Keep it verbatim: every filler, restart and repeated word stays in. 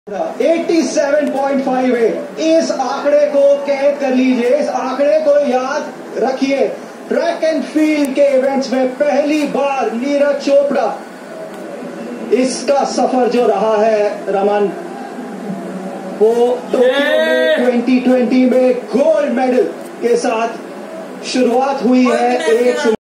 सत्तासी point five eight, इस आंकड़े को कैद कर लीजिए, इस आंकड़े को याद रखिए। ट्रैक एंड फील्ड के इवेंट्स में पहली बार नीरज चोपड़ा, इसका सफर जो रहा है रमन, वो टोक्यो में ट्वेंटी ट्वेंटी में गोल्ड मेडल के साथ शुरुआत हुई है। एक